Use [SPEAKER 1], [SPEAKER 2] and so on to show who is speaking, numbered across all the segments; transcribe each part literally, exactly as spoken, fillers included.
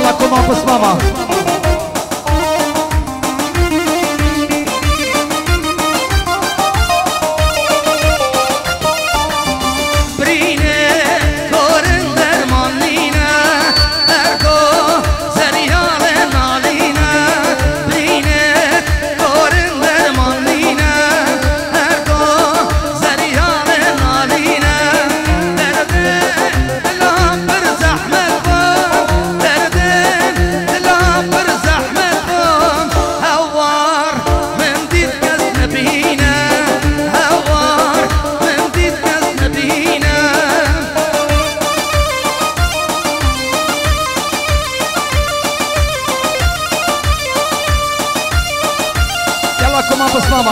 [SPEAKER 1] يلا كمان بس ماما كمان بس ماما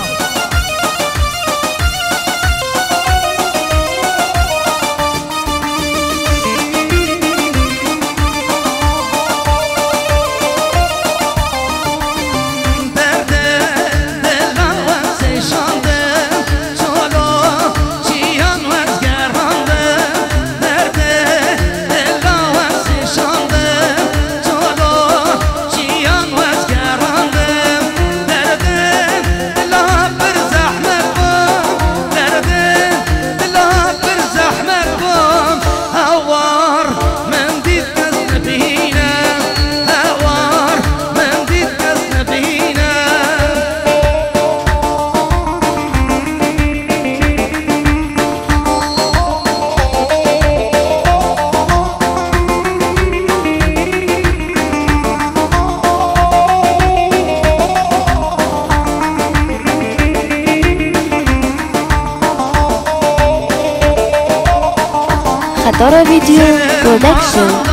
[SPEAKER 2] خطر فيديو برودكشن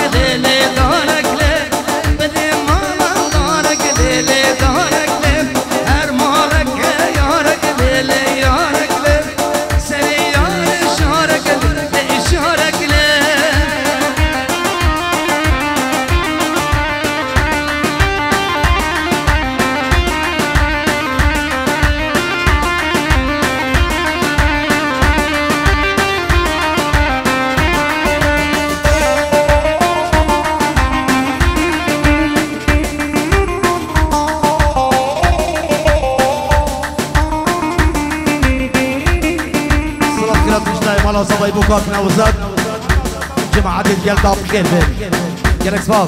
[SPEAKER 1] مالا صباي بوكاك نوزاد جماعة الجيل داب خير بين جلك سباس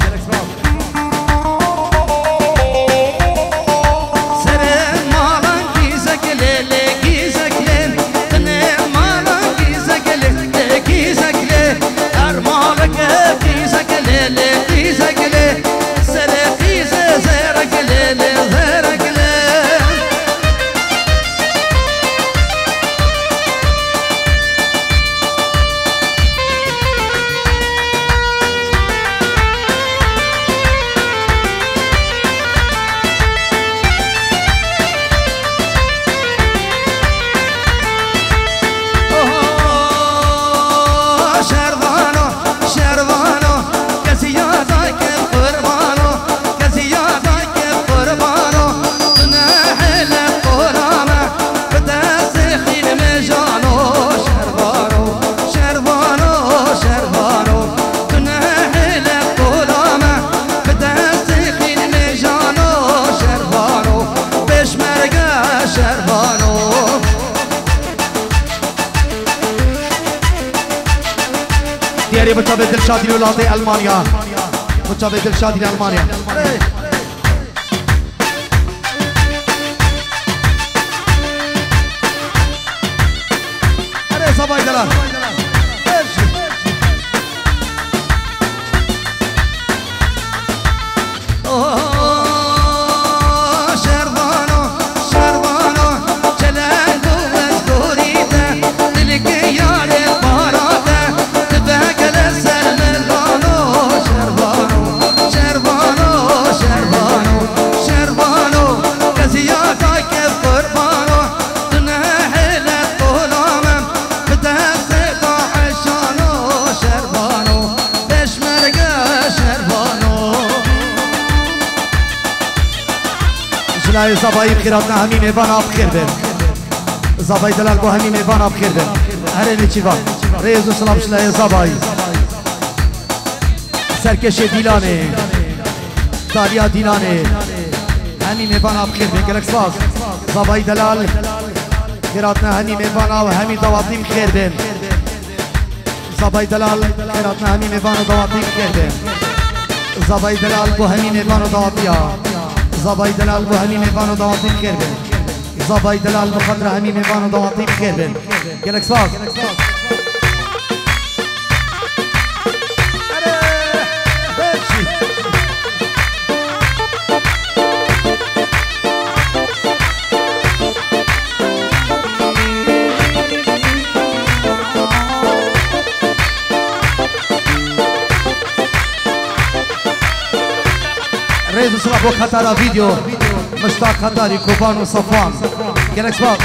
[SPEAKER 1] سرين مالا كيزك ليلي كيزك لين تنين مالا كيزك ليلي كيزك لين هر مالك كيزك ليلي كيزك لين سرين كيزة زيرك ليلي زيرك لين دیاری بچه به دلشادی ولاد المانیا بچه به دلشادی المانیا اره صبای دلال جلای زبایی بخیرات نه همین ایوان آب خیر بین زبایی دلال با همین ایوان آب خیر بین هر اینی چی وان ریز و سلام جلای زبایی سرکش دیلانه تالیا دیلانه همی میبانا بخیر بین گلک ساز زبای دلال خیراتنا همی میبانا و همی دواتیم خیر بین زبای دلال خیراتنا همی میبانا و دواتیم خیر بین زبای دلال بو همی میبانا و دواتیا زبای دلال بو همی میبانا و دواتیم خیر بین زبای دلال بو خدر همی میبانا و دواتیم خیر بین گلک ساز رئيس الشباب بو خطر فيديو مشتاق خطري كوبان وصفان جالك سباب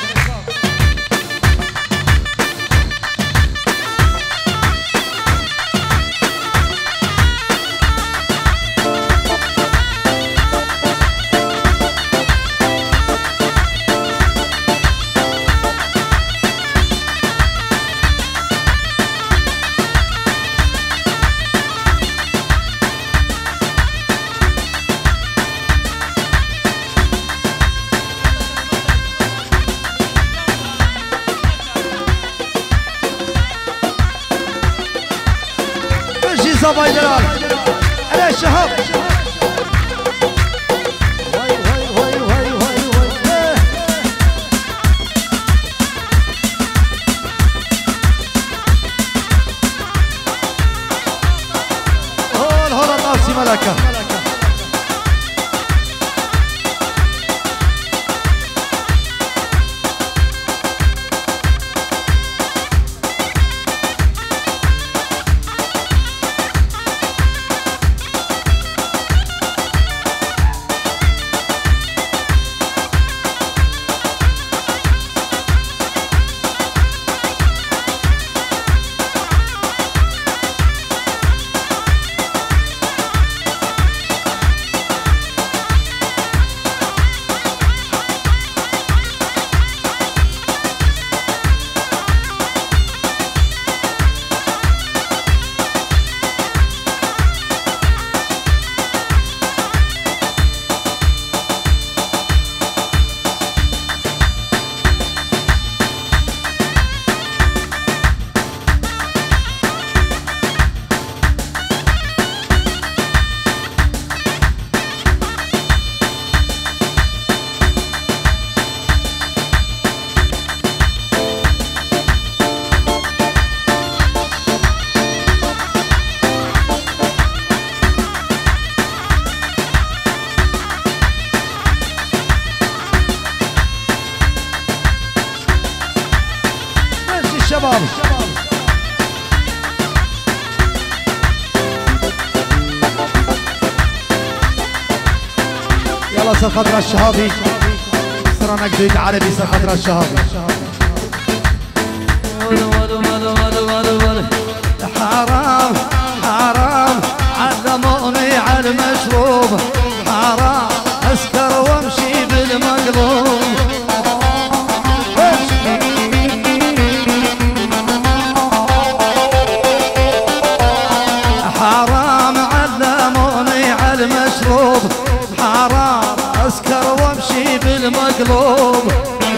[SPEAKER 1] صباي دلال على الشهاب واي واي واي واي واي واي هون هون الناس ملكه الشباب يلا سر خضرة الشهابي سرنا جديد عربي سر خضرة الشهابي حرام حرام علموني على المشروب حرام اسكر وامشي بالمقلوب حرام اسكر وامشي بالمقلوب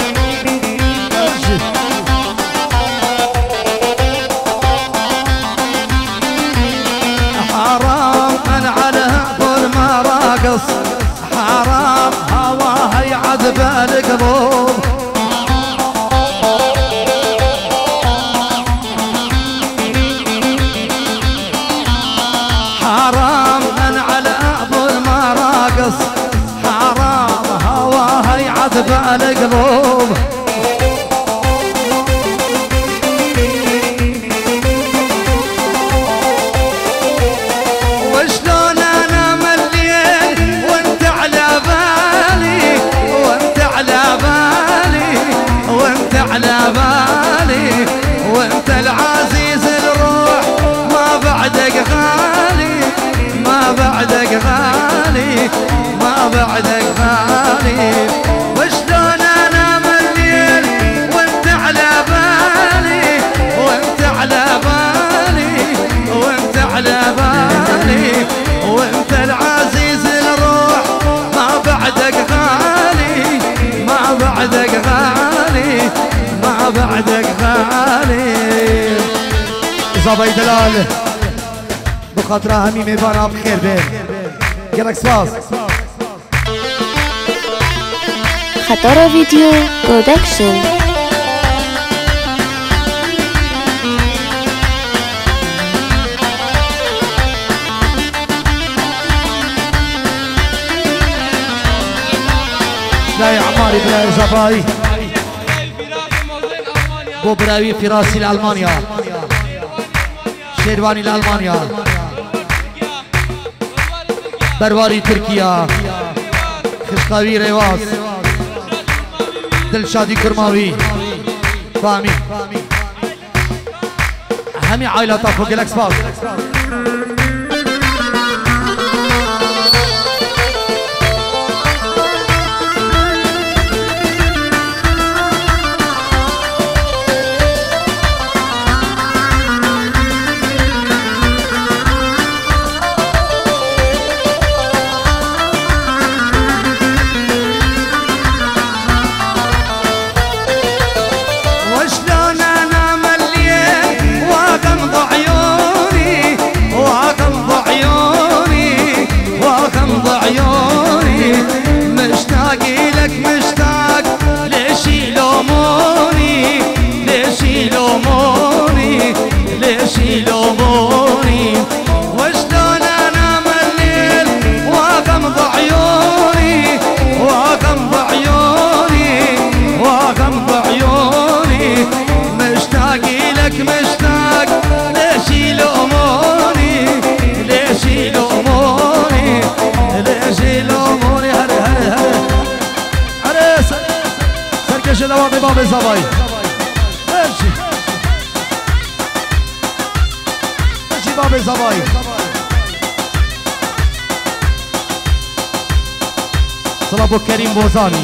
[SPEAKER 1] حرام انا على طول ما راقص حرام هواها يعذب القلوب حرام انا على حرام هواها يعذب القلوب وشلون انا مليت وانت على بالي وانت على بالي وانت على بالي وانت العزيز الروح ما بعدك غالي ما بعدك غالي ما بعدك غالي وشلون انا مليت بعدك غالي ما بعدك غالي. زباي دلال بخاطر همي ميبانا بخير بيه قالك سباس.
[SPEAKER 2] خطر فيديو برودكشن.
[SPEAKER 1] لا يا عماري بلا زباي بو براوي فراسي لألمانيا شيرواني لألمانيا برواري تركيا خشقاوي رواس دلشادي كرماوي فاهمي همي عائلة فوق الأكسباس. دوامي باب الزباي امشي امشي باب الزباي. صلاة ابو كريم بوزاني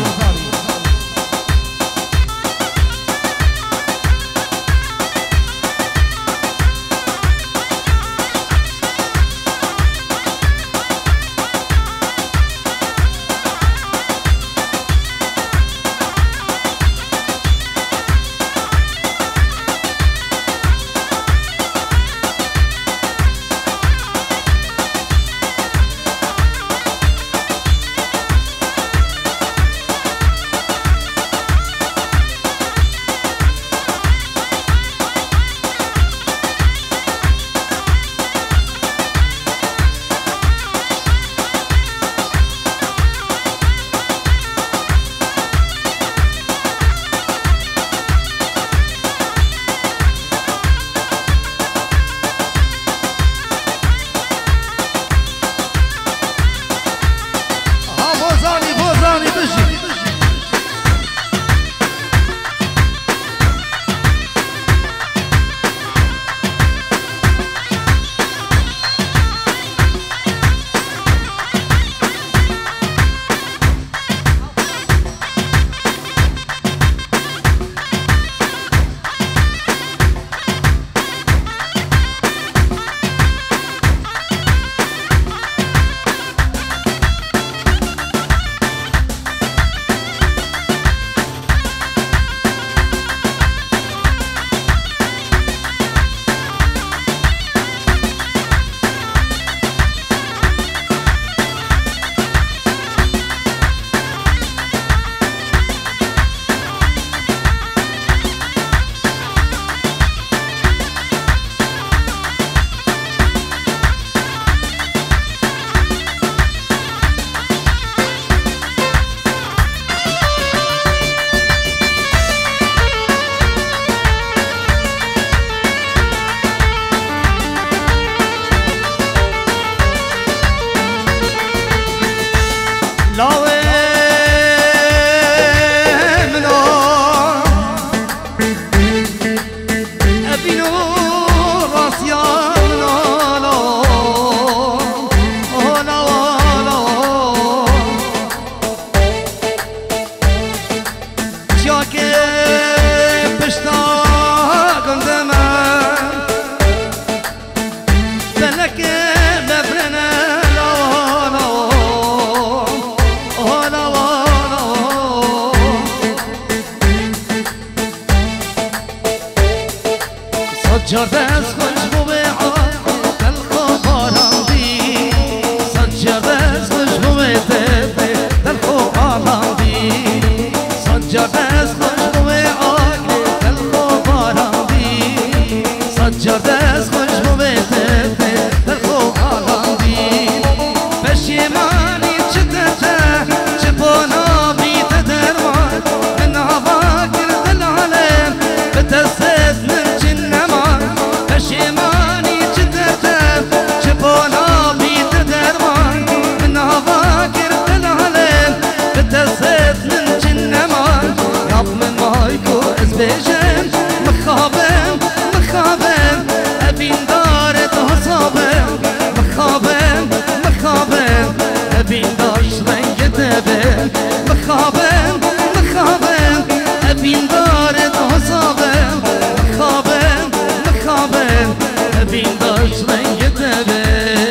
[SPEAKER 1] سجاد از خوش بوه دل خو باراندی سجاد از خوش بوه دل خو باراندی سجاد از خوش بوه دل خو باراندی سجاد از خوش بوه دل خو باراندی پشیمانی چه دته چه بانا بیت درمان من هوا کرد العالم به دستت من جنمان پشیمانی چه دته چه بانا بیت درمان من هوا کرد العالم به دستت من جنمان یاب من مایکو از بیشم مخابم مخابم ابین دارت حسابم مخابم مخابم ابین داشت رنگ دبم مخابم مخابم ابین دارت حسابم مخابم مخابم ابین داشت رنگ دبم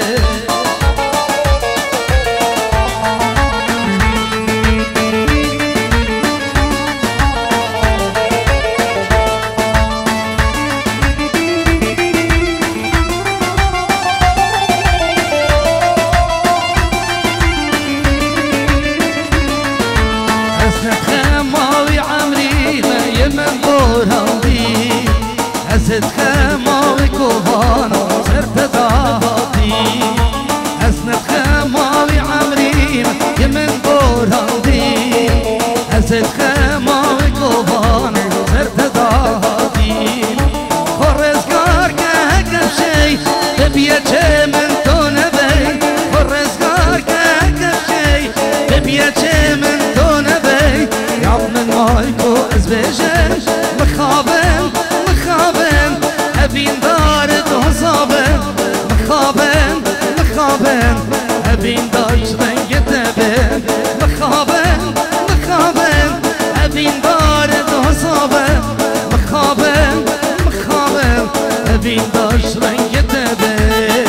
[SPEAKER 1] حسد خماوي كوهانا صرت دهاتي حسنت خماوي عمري يمن بورهاندي حسد خماوي كوهانا صرت دهاتي خرزقار كهكب شي ببيتش من دون بي خرزقار كهكب شي ببيتش من دون بي يا ابن مايكو ازبيجش مخابم مخابم ابين دارت حسابم مخابم مخابم ابين داشت رنگ دبم مخابم مخابم ابین دارت حسابم مخابم مخابم ابین داشت رنگ دبم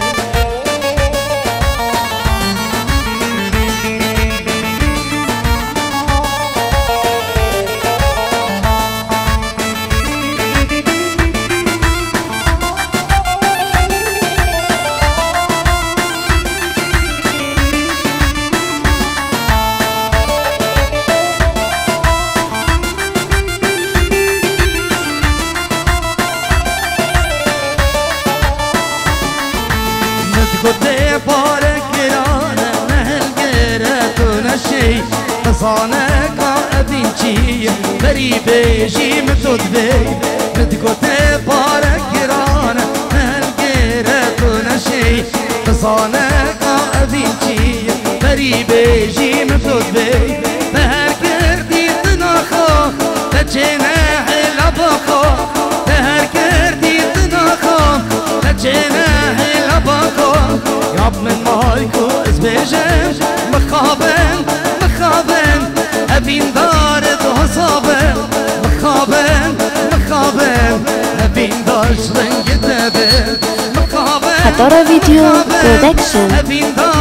[SPEAKER 1] كنت بارك رانا نهل قراتو نشي تصانك ابين شي بريبي جي متود بي كنت بارك رانا نهل قراتو نشي تصانك ابين شي بريبي جي متود بي بهر كردي تناخو تجناح لباخو بهر كردي تناخو تجناح لباخو ياب من مايكو ازبيجم مخابن مخابن ابين دارت حسابن مخابن مخابن ابين داشت رنگ دبن مخابن
[SPEAKER 2] خطر فيديو برودكشن.